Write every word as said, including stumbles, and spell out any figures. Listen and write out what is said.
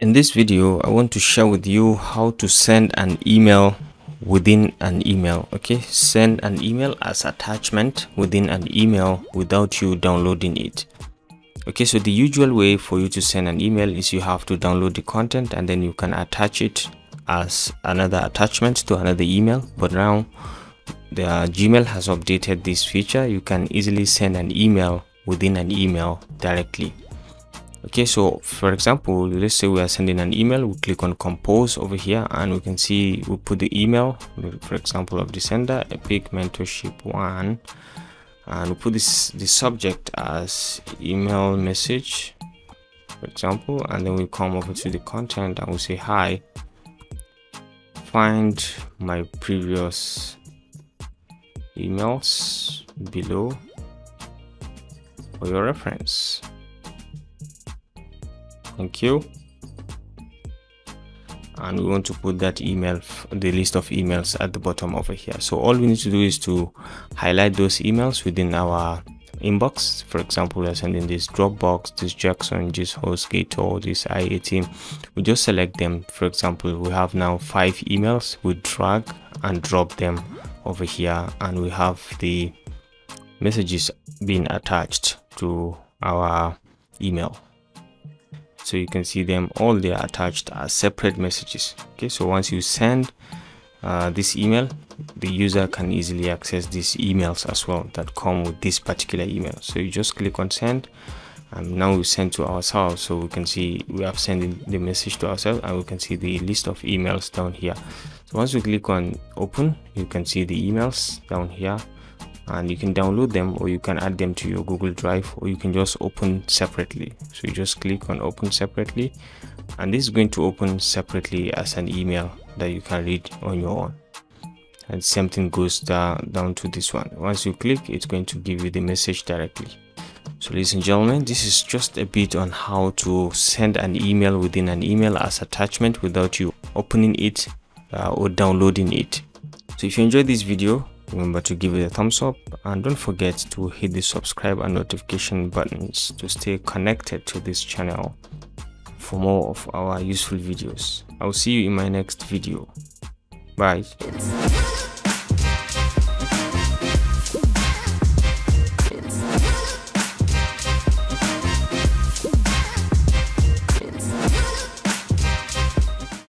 In this video, I want to share with you how to send an email within an email. Okay, send an email as attachment within an email without you downloading it. Okay, so the usual way for you to send an email is you have to download the content and then you can attach it as another attachment to another email. But now the Gmail has updated this feature. You can easily send an email within an email directly. Okay, so for example, let's say we are sending an email. We click on compose over here and we can see we put the email, for example, of the sender, Epic Mentorship one, and we put this the subject as email message, for example, and then we come over to the content and we say, hi, find my previous emails below for your reference. Thank you. And we want to put that email, the list of emails at the bottom over here. So all we need to do is to highlight those emails within our inbox. For example, we are sending this Dropbox, this Jackson, this HostGator, this I A team. We just select them. For example, we have now five emails. We drag and drop them over here, and we have the messages being attached to our email. So you can see them all, they are attached as separate messages. Okay, so once you send uh, this email, the user can easily access these emails as well that come with this particular email. So you just click on send, and now we send to ourselves. So we can see we have sent the message to ourselves, and we can see the list of emails down here. So once we click on open, you can see the emails down here, and you can download them or you can add them to your Google Drive, or you can just open separately. So you just click on open separately, and this is going to open separately as an email that you can read on your own. And same thing goes down, down to this one. Once you click, it's going to give you the message directly. So ladies and gentlemen, this is just a bit on how to send an email within an email as attachment without you opening it uh, or downloading it. So if you enjoyed this video, remember to give it a thumbs up, and don't forget to hit the subscribe and notification buttons to stay connected to this channel for more of our useful videos. I'll see you in my next video. Bye.